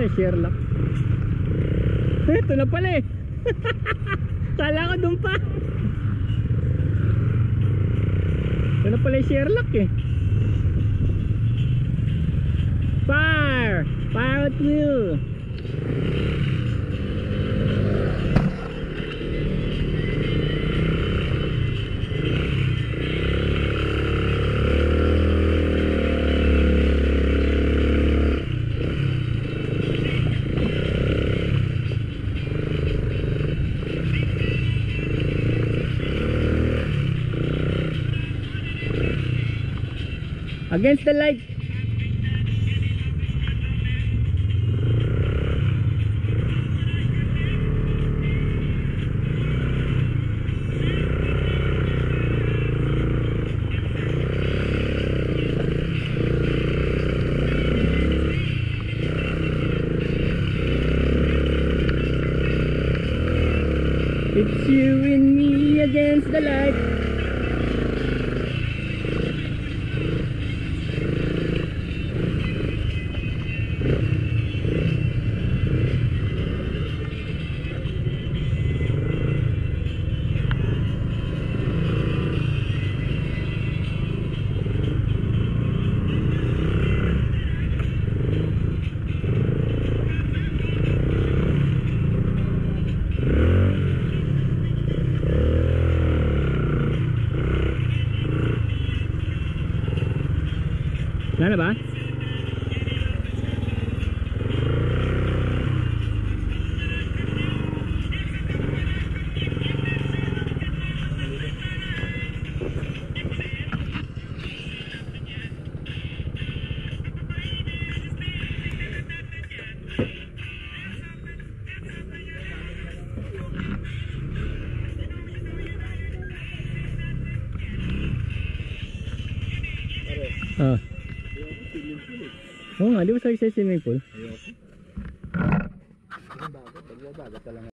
Sherlock. Ito na pala eh. Kala ko doon pa. Ito na pala yung Sherlock eh. Fire! Fire at will! Against the light. It's you and me against the light. Wala na ba? Oo nga, di ba sa swimming pool? Ayoko. Bagat talaga.